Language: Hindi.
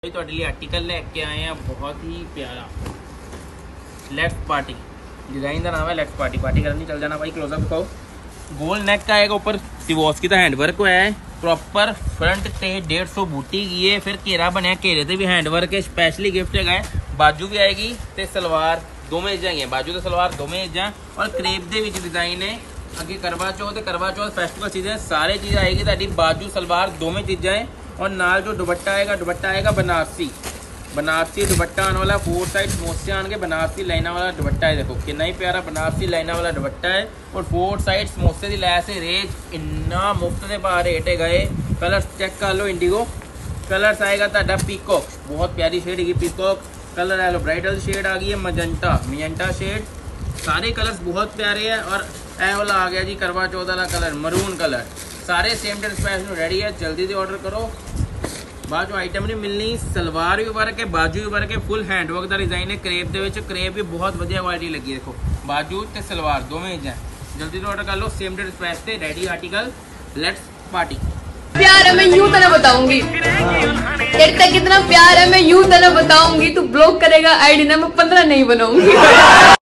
ਤੁਹਾਡੇ ਲਈ ਆर्टिकल लेके आए हैं बहुत ही प्यारा लेफ्ट पार्टी डिजाइन का नाम है लेफ्ट पार्टी। पार्टी करनी चल जाना भाई, क्लोजअप दिखाओ। गोल नेक का आएगा, ऊपर सिवोस्की का हैंडवर्क होया है प्रॉपर फ्रंट से 150 बूटी की है। फिर घेरा बनया, घेरे से भी हैंडवर्क है, स्पेशली गिफ्ट है। बाजू भी आएगी तो सलवार दोवें चीज़ां है, बाजू तो सलवार दोवें चीज़ां और क्रेप के डिजाइन है। अगे करवा चौथ फेस्टिवल सीजन सारे चीज़ आएगी ताकि बाजू सलवार दोवें चीज़ां है। और नाल जो दुपट्टा आएगा बनारसी दुपट्टा आने वाला, 4 साइड समोसे आने के बनारसी लाइना वाला दुपट्टा है। देखो कितना ही प्यारा बनारसी लाइना वाला दुपट्टा है और 4 साइड समोसे की लैस है। रेट इन्ना मुफ्त के भाव रेट है गए। कलर चेक कर लो, इंडिगो कलर्स आएगा ताड़ा पीकॉक, बहुत प्यारी शेड है पीकॉक कलर है। लो ब्राइडल शेड आ गई है मजेंटा शेड, सारे कलर्स बहुत प्यारे हैं। और ए वाला आ गया जी करवा चौथ वाला कलर मरून कलर, सारे सेम डे स्पेशल रेडी है। जल्दी से ऑर्डर करो। बाद आइटम नहीं मिलनी, सलवार भी वर्क है, बाजू भी वर्क है, फुल हैंडवर्क का डिजाइन है। क्रेप के क्रेप भी बहुत बढ़िया क्वालिटी लगी है। देखो बाजू ते सलवार दोवें चीज़ें, जल्दी से ऑर्डर कर लो। सेम डे स्पेशल से रेडी आर्टिकल लेट्स पार्टी। प्यार है मैं यूं तना बताऊंगी, तेरे तक कितना प्यार है मैं यूं तना बताऊंगी। तू ब्लॉक करेगा आईडी ना, मैं 15 नहीं बनाऊंगी।